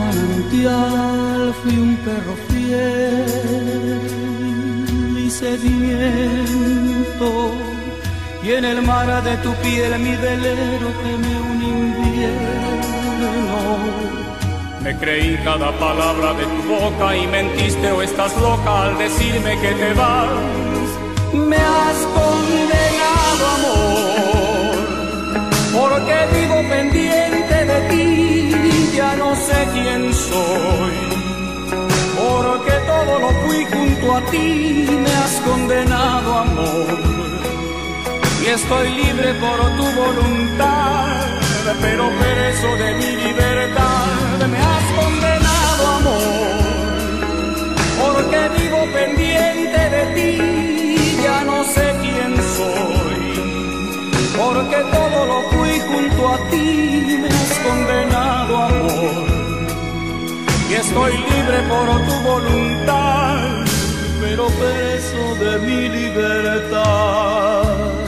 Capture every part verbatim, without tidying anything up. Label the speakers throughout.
Speaker 1: manantial fui un perro fiel y sediento, y en el mar de tu piel mi velero quemé un invierno.
Speaker 2: Me creí cada palabra de tu boca y mentiste o estás loca al decirme que te vas.
Speaker 1: Me has condenado, amor, porque vivo pendiente de ti, ya no sé quién soy, porque todo lo fui junto a ti. Me has condenado, amor, y estoy libre por tu voluntad, pero preso de mi libertad. Me has condenado, amor, porque vivo pendiente de ti, ya no sé quién soy, porque todo lo fui junto a ti. Me has condenado, amor, y estoy libre por tu voluntad, pero preso de mi libertad.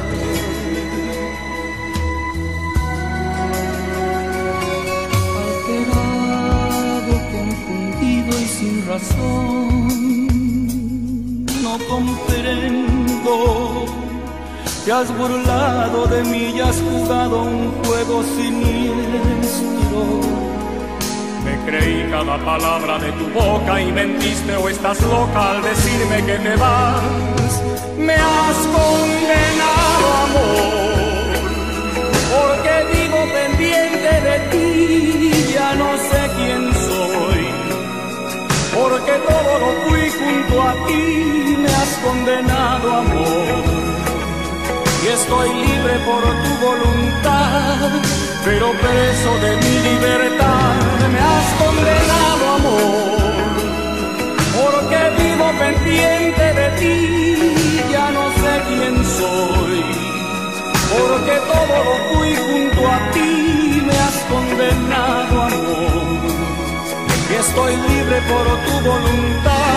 Speaker 1: Alterado, confundido y sin razón, no comprendo. Te has burlado de mí y has jugado un juego siniestro.
Speaker 2: Me creí cada palabra de tu boca y mentiste o estás loca al decirme que te vas.
Speaker 1: Me has condenado, amor, porque vivo pendiente de ti, ya no sé quién soy, porque todo lo fui junto a ti. Me has condenado, amor, y estoy libre por tu voluntad, pero preso de mi libertad. Me has condenado, amor, porque vivo pendiente de ti, ya no sé quién soy, porque todo lo fui junto a ti. Me has condenado, amor, y estoy libre por tu voluntad,